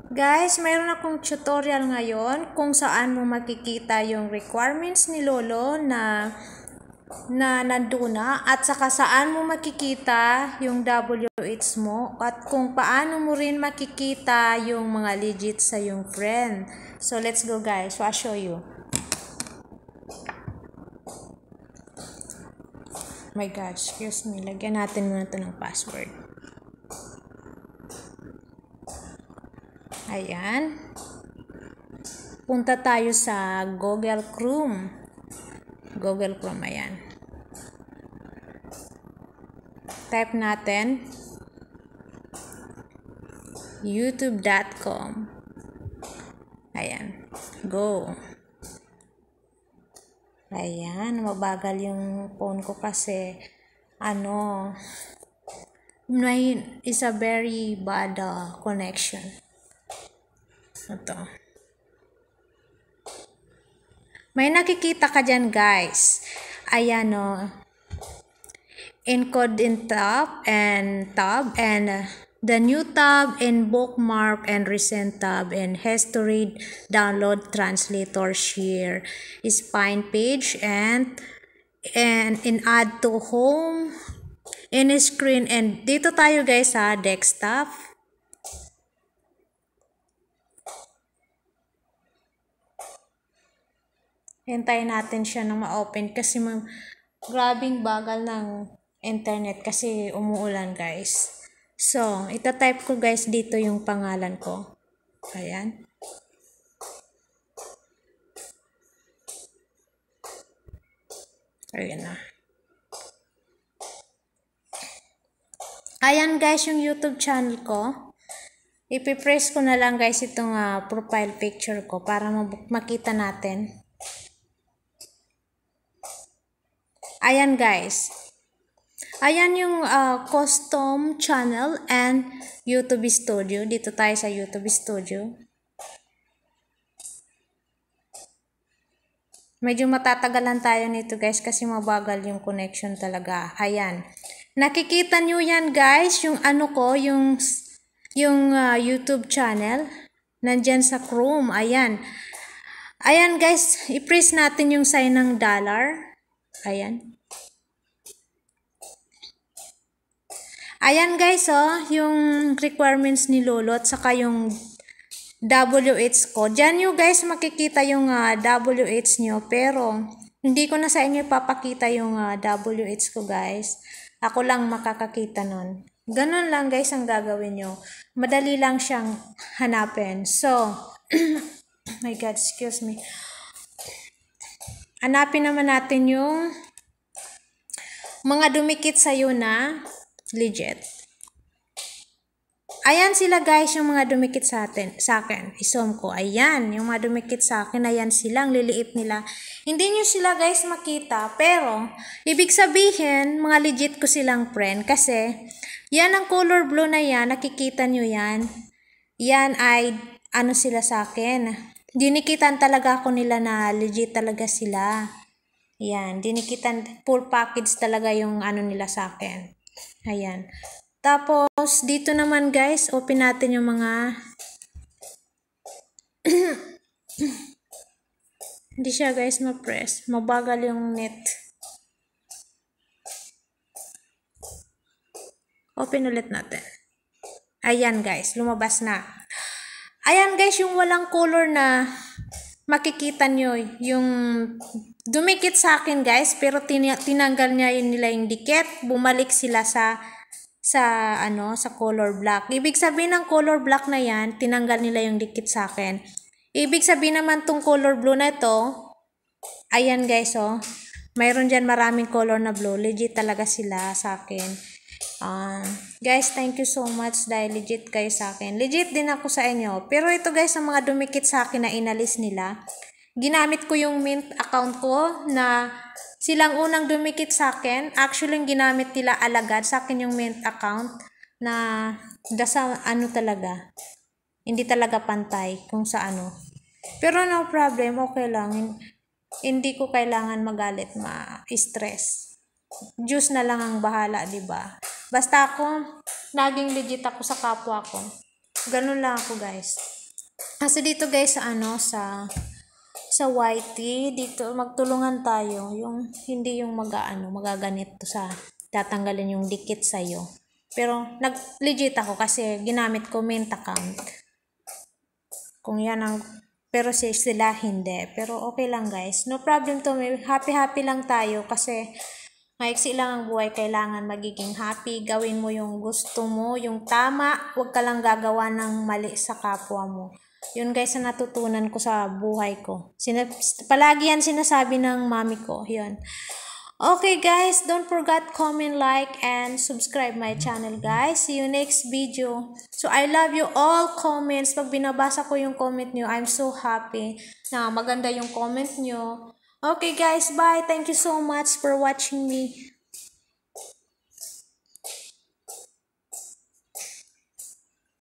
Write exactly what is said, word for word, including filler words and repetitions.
Guys, mayroon akong tutorial ngayon kung saan mo makikita yung requirements ni Lolo na na nandun na at saka saan mo makikita yung W H mo at kung paano mo rin makikita yung mga legit sa yung friend. So, let's go guys. So, I'll show you. My God, excuse me. Lagyan natin muna ito ng password. Ayan. Punta tayo sa Google Chrome. Google Chrome, ayan. Type natin youtube dot com. Ayan. Go. Ayan. Mabagal yung phone ko kasi ano may is a very bad uh, connection. Ito. May nakikita ka dyan, guys. Ayan, o. Oh. Encode in tab and tab and uh, the new tab and bookmark and recent tab and history, download, translator, share, spine page and and in add to home, in screen, and dito tayo guys sa desktop. Hintayin natin siya na ma-open kasi ma grabing bagal ng internet kasi umuulan guys. So, ita-type ko guys dito yung pangalan ko. Ayan. Ayan na. Ayan guys yung YouTube channel ko. Ipipress ko na lang guys itong uh, profile picture ko para makita natin. Ayan guys. Ayan yung uh, custom channel and YouTube Studio. Dito tayo sa YouTube Studio. Medyo matatagalan tayo nito guys kasi mabagal yung connection talaga. Ayan. Nakikita nyo yan guys, yung ano ko, yung, yung uh, YouTube channel. Nandyan sa Chrome. Ayan. Ayan guys, i-press natin yung sign ng dollar. Ayan. Ayan guys, oh, yung requirements ni Lolo at saka yung W H ko. Diyan nyo guys makikita yung uh, W H nyo pero hindi ko na sa inyo ipapakita yung uh, W H ko guys. Ako lang makakakita nun. Ganun lang guys ang gagawin nyo. Madali lang siyang hanapin. So, my God, excuse me. Hanapin naman natin yung mga dumikit sa'yo na legit. Ayan sila guys, yung mga dumikit sa atin, sa akin. Isom ko. Ayan, yung mga dumikit sa akin. Ayan silang liliit nila. Hindi nyo sila guys makita, pero ibig sabihin, mga legit ko silang friend. Kasi, yan ang color blue na yan. Nakikita nyo yan. Yan ay, ano sila sa akin. Dinikitan talaga ako nila na legit talaga sila. Yan, dinikitan, full package talaga yung ano nila sa akin. Ayan. Tapos, dito naman guys, open natin yung mga hindi siya guys ma-press. Mabagal yung net. Open ulit natin. Ayan guys, lumabas na. Ayan guys, yung walang color na makikita nyo, yung dumikit sa akin guys, pero tin tinanggal niya yun nila yung dikit. Bumalik sila sa sa ano sa color black. Ibig sabihin ng color black na yan, tinanggal nila yung dikit sa akin. Ibig sabihin naman tong color blue na ito, ayan guys oh, mayroon dyan maraming color na blue. Legit talaga sila sa akin. Um, guys, thank you so much dahil legit kayo sa akin. Legit din ako sa inyo. Pero ito guys, ang mga dumikit sa akin na inalis nila, ginamit ko yung Mint account ko na silang unang dumikit sa akin. Actually, yung ginamit nila alagad sa akin yung Mint account na dasa ano talaga. Hindi talaga pantay kung sa ano. Pero no problem, okay lang. Hindi ko kailangan magalit, ma-stress. Diyos na lang ang bahala, di ba? Basta ako, naging legit ako sa kapwa ko. Ganun lang ako, guys. Kasi dito guys sa ano sa sa Y T, dito magtulungan tayo. Yung hindi yung mag-aano, magaganito sa tatanggalin yung dikit sa iyo. Pero nag legit ako kasi ginamit ko mint account. Kung yan ang pero si sila hindi. Pero okay lang guys. No problem to. Happy-happy lang tayo kasi maiksi lang ang buhay, kailangan magiging happy. Gawin mo yung gusto mo, yung tama. Huwag ka lang gagawa ng mali sa kapwa mo. Yun guys ang natutunan ko sa buhay ko. Sina palagi yan sinasabi ng mami ko. Yun. Okay guys, don't forget comment, like, and subscribe my channel guys. See you next video. So I love you all comments. Pag binabasa ko yung comment nyo, I'm so happy na maganda yung comment nyo. Okay guys, bye. Thank you so much for watching me.